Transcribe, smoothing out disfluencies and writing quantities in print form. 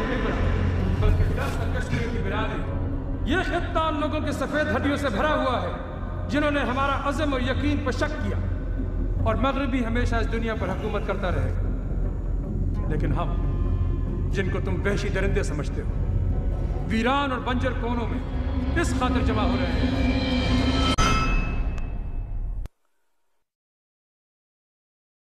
नहीं पड़ा, बल्कि 10 कश्मीर की बिरादरी। ये खित्ता उन लोगों के सफेद हड्डियों से भरा हुआ है जिन्होंने हमारा अज़म और यकीन पर शक किया, और मगरिबी हमेशा इस दुनिया पर हुकूमत करता रहेगा। लेकिन हम, जिनको तुम वहशी दरिंदे समझते हो, वीरान और बंजर कोनों में इस खातिर जमा हो रहे हैं